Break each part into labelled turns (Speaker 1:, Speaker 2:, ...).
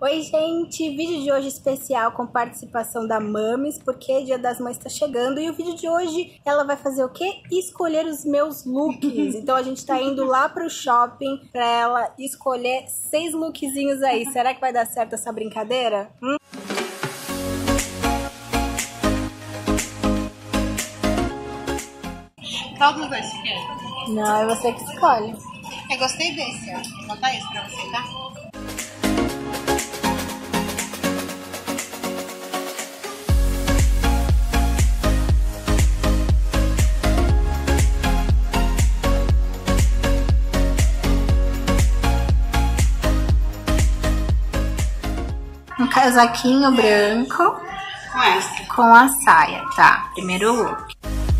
Speaker 1: Oi, gente! Vídeo de hoje especial com participação da Mamis, porque Dia das Mães tá chegando. E o vídeo de hoje, ela vai fazer o quê? Escolher os meus looks. Então a gente tá indo lá pro shopping pra ela escolher 6 lookzinhos aí. Será que vai dar certo essa brincadeira?
Speaker 2: Qual dos dois você quer?
Speaker 1: Não, é você que escolhe.
Speaker 2: Eu gostei desse, ó. Vou botar esse pra você, tá?
Speaker 1: Um casaquinho branco
Speaker 2: Com essa.
Speaker 1: com a saia, tá? Primeiro look.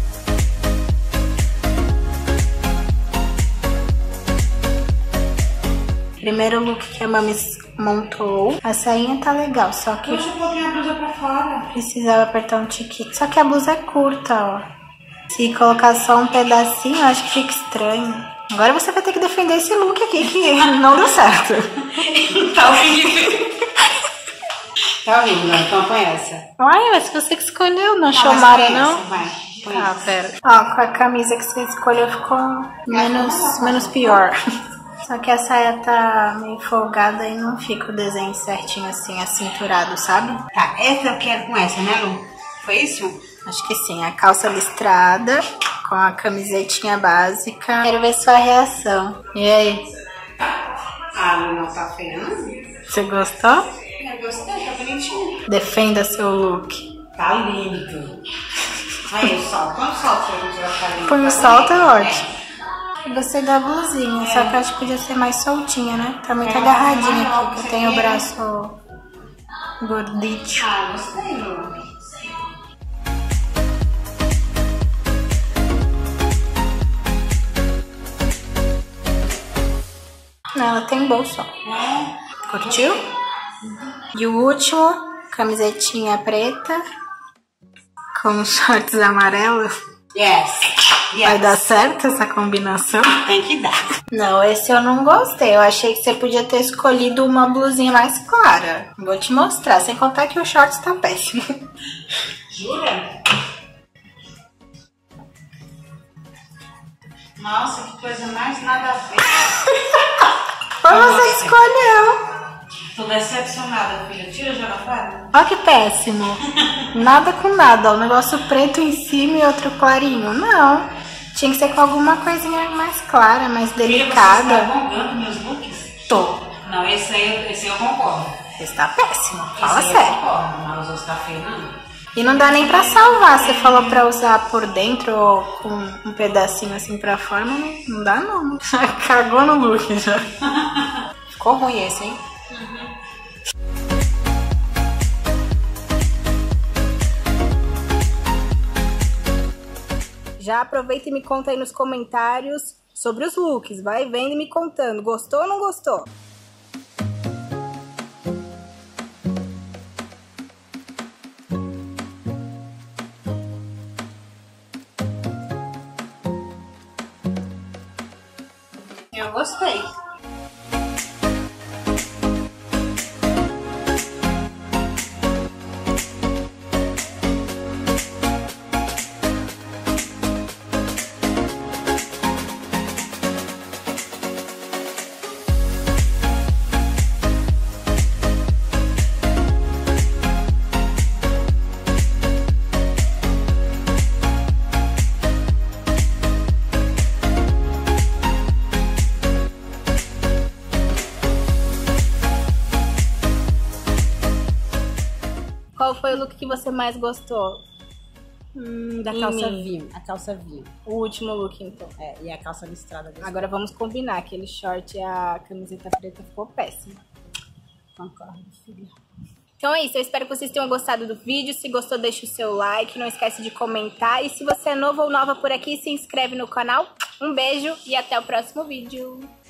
Speaker 1: Primeiro look que a Mamis montou. A sainha tá legal, só que
Speaker 2: Puxa um pouquinho a blusa pra fora.
Speaker 1: precisava apertar um tiquinho. Só que a blusa é curta, ó. Se colocar só um pedacinho, eu acho que fica estranho. Agora você vai ter que defender esse look aqui, que não deu certo.
Speaker 2: Tá horrível. Tá horrível, não. Então põe essa.
Speaker 1: Ai, mas você que escolheu, não achou
Speaker 2: mas
Speaker 1: Mara,
Speaker 2: põe
Speaker 1: não?
Speaker 2: essa, vai. Põe
Speaker 1: Ah,
Speaker 2: essa.
Speaker 1: pera. Ó, com a camisa que você escolheu ficou menos pior. Só que a saia tá meio folgada e não fica o desenho certinho assim, acinturado, sabe?
Speaker 2: Tá, essa eu quero com essa, né, Lu? Foi isso?
Speaker 1: Acho que sim. A calça listrada com a camisetinha básica. Quero ver sua reação. E aí?
Speaker 2: Ah, não tá feia, não?
Speaker 1: Você gostou?
Speaker 2: Eu gostei, tá bonitinho.
Speaker 1: Defenda seu look.
Speaker 2: Tá lindo. Aí o salto. Quanto salto você vai ficar lindo?
Speaker 1: Põe o salto, é ótimo. Eu gostei da blusinha, só que eu acho que podia ser mais soltinha, né? Tá muito agarradinha aqui, porque eu tenho o braço gordito.
Speaker 2: Ah, gostei, Lu.
Speaker 1: Não, ela tem bolso, ó. Curtiu? E o último, camisetinha preta com shorts amarelos.
Speaker 2: Yes.
Speaker 1: Vai dar certo essa combinação?
Speaker 2: Tem que dar.
Speaker 1: Não, esse eu não gostei. Eu achei que você podia ter escolhido uma blusinha mais clara. Vou te mostrar, sem contar que o shorts tá péssimo.
Speaker 2: Jura? Nossa, que coisa mais nada a ver.
Speaker 1: Foi você que escolheu.
Speaker 2: Tô decepcionada, filha. Tira e joga fora.
Speaker 1: Olha que péssimo. Nada com nada, ó. Um negócio preto em cima e outro clarinho. Não. Tinha que ser com alguma coisinha mais clara, mais delicada.
Speaker 2: Filha, você está bongando meus looks?
Speaker 1: Tô.
Speaker 2: Não, esse eu concordo.
Speaker 1: Esse tá péssimo. Fala
Speaker 2: Esse
Speaker 1: sério.
Speaker 2: eu concordo, mas os outros tá feio, não.
Speaker 1: E não dá nem pra salvar. Você falou pra usar por dentro ou com um pedacinho assim pra fora, mas não dá não. Já cagou no look já.
Speaker 2: Ficou ruim esse, hein?
Speaker 1: Já aproveita e me conta aí nos comentários sobre os looks. Vai vendo e me contando. Gostou ou não gostou?
Speaker 2: Eu gostei.
Speaker 1: Qual foi o look que você mais gostou?
Speaker 2: Da
Speaker 1: Em
Speaker 2: calça
Speaker 1: mim.
Speaker 2: vinho. A calça vinho.
Speaker 1: O último look, então.
Speaker 2: É, e a calça listrada.
Speaker 1: Agora vamos combinar. Aquele short e a camiseta preta ficou péssimo.
Speaker 2: Concordo, filha.
Speaker 1: Então é isso. Eu espero que vocês tenham gostado do vídeo. Se gostou, deixa o seu like. Não esquece de comentar. E se você é novo ou nova por aqui, se inscreve no canal. Um beijo e até o próximo vídeo.